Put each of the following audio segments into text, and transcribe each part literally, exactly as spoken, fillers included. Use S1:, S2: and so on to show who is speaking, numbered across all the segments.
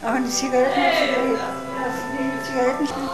S1: Aber die Zigaretten, hey, hast du die Zigaretten schon?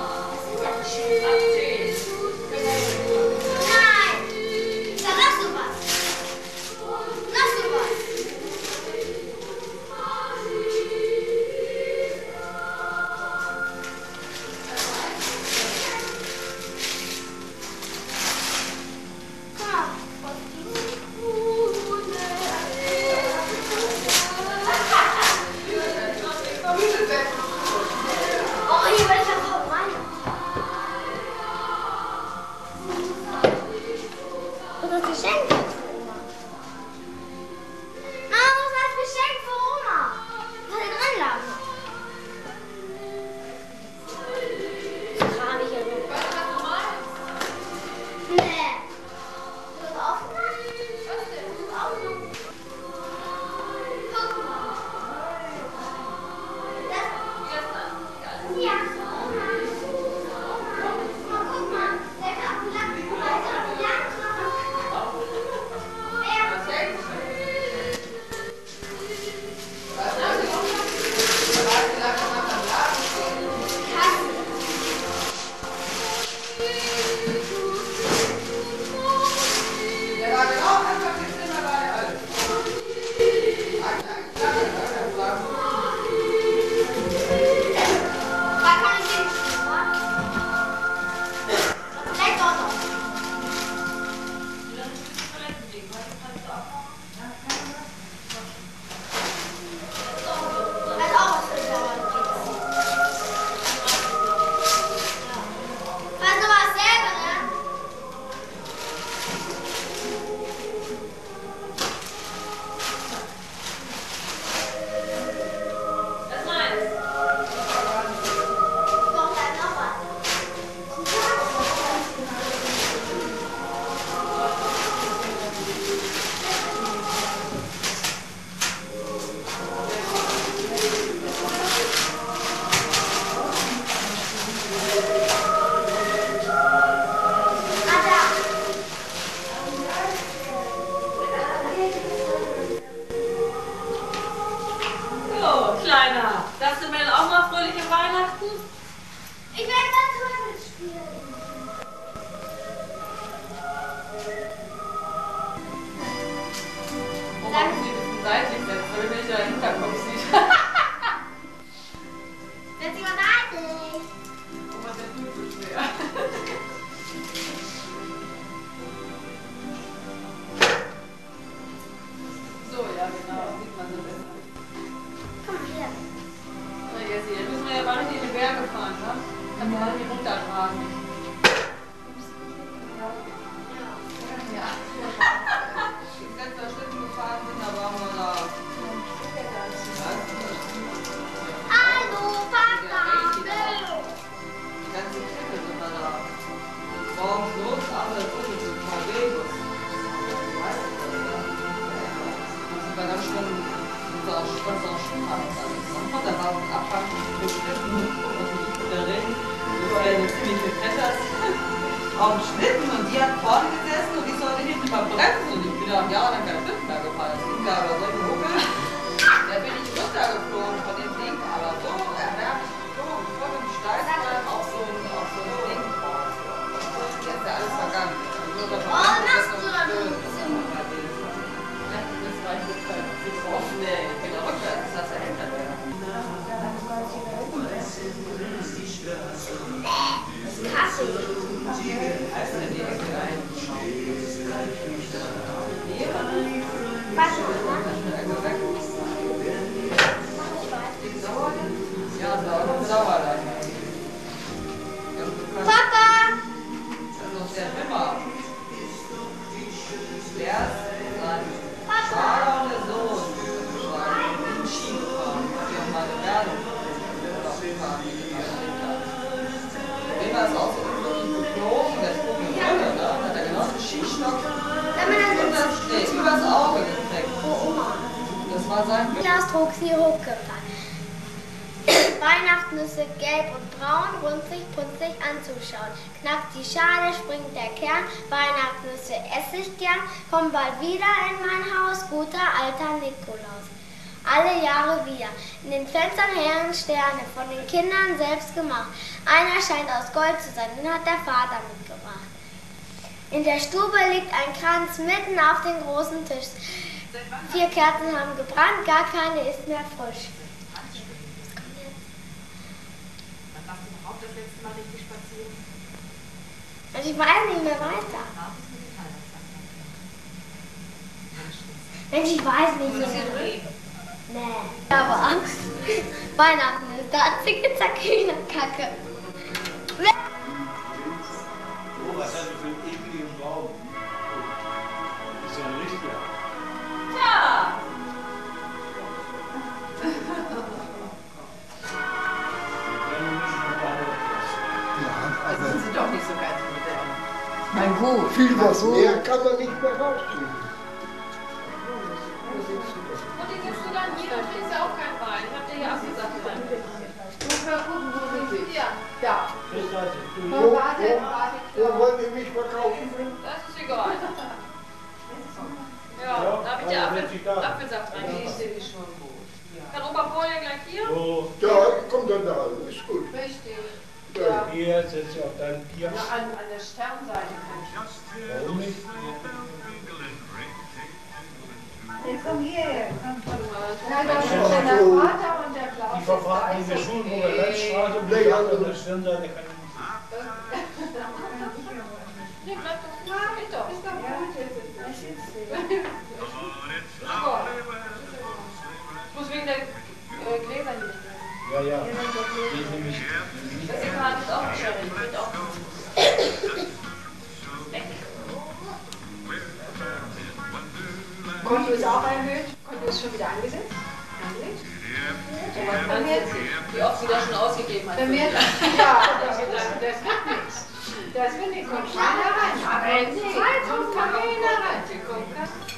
S2: Kleiner, sagst du mir dann auch mal fröhliche Weihnachten?
S3: Ich werde das Turtle spielen.
S2: Oh, man muss sie ein bisschen seitlich setzen, damit man nicht der Hinterkopf sieht.
S3: Setz dich mal seitlich.
S2: Oh, was ist denn so schwer? So, ja genau, sieht man so besser.
S3: Komm mal her.
S2: Na Jessie, jetzt müssen wir ja gar nicht in die Berge fahren, ne? Dann wollen wir die runtertragen. Ja. Die letzte Schlitten gefahren sind, da waren wir da.
S3: Hallo, Papa.
S2: Die ganze Treppe sind wir da. Morgens los, abends los mit dem V W-Bus. Weißt du das, ja? Da sind wir dann schon unserer Schulfahrt gemacht. Da war ein Abfang geschnitten und der Regen. Das war ja eine ziemliche Kletters. Auf dem Schlitten und die hat vorne gesessen und ich sollte hinten mal bremsen und ich bin am Jahr lang kein Schlitten mehr gefahren. Das ging da aber so ein Huckel. Da bin ich runtergeflogen von dem Ding, aber so erbärmlich geflogen. Voll mit dem Steißbein auf so ein Ding. Jetzt ist ja alles vergangen.
S3: Oh, machst du dann
S2: schön. Das war ich jetzt halt nicht so offen. Nee, ich bin ja rückwärts. Das hast du ja hinter mir.
S3: Kaffee.
S2: Heißt denn die Ecke ein?
S3: Was?
S2: Ja, sauer, sauer dann.
S3: Papa!
S2: Das ist der Schwimmer. Der ist sein Schwager und der Sohn. In Ski gefahren. Die haben mal eine Werbung gefahren. Der war es auch so unglaublich geflogen. Der Sprung in die Hölle, da hat er genau einen Skistock und das nee, übers Auge gekriegt. Das war sein Glück.
S3: Klaus trug sie hochgefahren. Weihnachtsnüsse gelb und braun, runzig, punzig anzuschauen. Knackt die Schale, springt der Kern, Weihnachtsnüsse esse ich gern, komm bald wieder in mein Haus, guter alter Nikolaus. alle Jahre wieder. In den Fenstern hängen Sterne, von den Kindern selbst gemacht. Einer scheint aus Gold zu sein, den hat der Vater mitgebracht. In der Stube liegt ein Kranz mitten auf dem großen Tisch. Vier Kerzen haben gebrannt, gar keine ist mehr frisch.
S4: Wann warst du überhaupt das letzte Mal richtig spazieren?
S3: Also ich weiß nicht mehr weiter. Mensch, ich weiß nicht mehr. Nee. Aber Weihnachten ist da zicke Kacke.
S5: Oh, was hast du für einen ekligen Baum? Das ist ja ein Lichtjahr.
S4: Ja! Also sind sie doch nicht so ganz mit der. Mein Gut.
S6: Viel was mehr kann man nicht mehr rauskriegen.
S7: Und den gibst du dann hier, dann trinkst du auch keinen Wein. Ich hab dir ja auch gesagt, Wein.
S4: Du mal gucken, wo sind sie?
S7: Ja,
S4: Da.
S6: Wo,
S4: Warte, warte,
S6: wo, wo wollen die mich verkaufen?
S7: das ist egal. Ja, da hab ich dir Apfel, Apfelsaft rein.
S4: Die ist nämlich schon gut.
S7: Kann Opa Paul ja gleich hier?
S5: So,
S6: Ja, kommt dann da, ist gut.
S4: Richtig.
S6: Ja.
S5: hier sitzt du auf deinem Bier.
S4: Na, an, an der Sternseite kann ich.
S5: Warum nicht?
S1: Komm hierher.
S4: Nein, da ist
S6: Ja,
S4: der
S6: so.
S4: Vater und der Klaus.
S5: Die Verfahren in der Schule, wo wir Landstraße und
S6: Nee,
S5: die
S6: also-
S5: andere Stirnseite kann ich nicht.
S7: Nee, bleib doch. Geht doch.
S4: Ist doch gut.
S7: Ich muss wegen der äh, Gläser hier nicht lesen.
S5: Ja, ja. Die nehme ich.
S7: Das hier gerade ist auch ein Sherry. Geht auch.
S4: Konto ist auch erhöht. Konto ist schon wieder angesetzt. Angelegt.
S7: So, was meinst du, wie oft sie da schon ausgegeben hat?
S4: Vermehrt. Ja, das wird nichts. Das wird nichts. Kommt keiner rein. Aber jetzt Zeit kommt keiner rein.